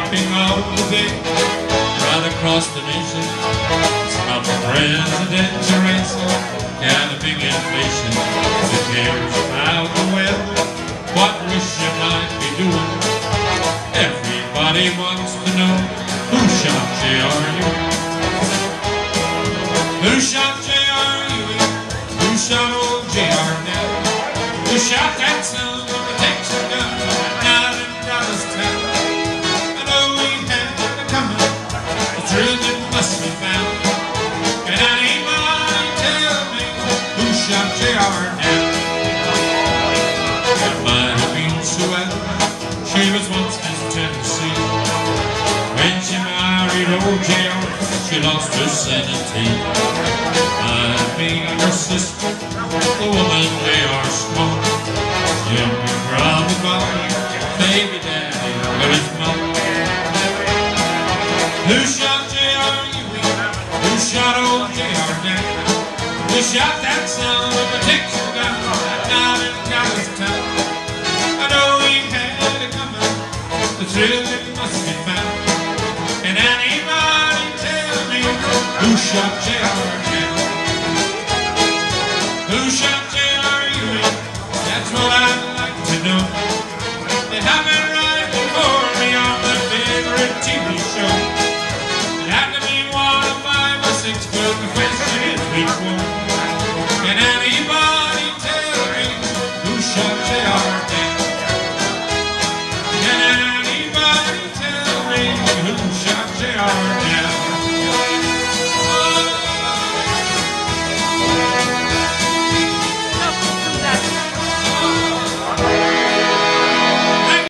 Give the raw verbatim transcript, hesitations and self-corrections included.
talking all the day, right across the nation. From the president to ransom, and the big inflation. Who cares about the weather? What we should might be doing? Everybody wants to know who shot J R U. Who shot J R U? Who shot old J R now? Who shot that son of a Texas gun out in Dallas town? I know we had it coming, the truth it must be found. Can anybody tell me who shot J R now? It might have been Sue. She was once in Tennessee. When she married old J R, she lost her sanity. Might have been her sister, the woman J R Small. Jimmy Brown, the body, baby daddy, or his mom. Who shot J R U? Who shot old J R down? Who shot that son of a Texas gun out in Dallas town? I know we had it coming, the truth it must be found. Can anybody tell me who shot J R down? Who shot J R U? That's what I'd like to know. They have it right before me on the favorite T V show. It had to be one of five or six, but the question is which one? Can anybody tell me who shot J R down?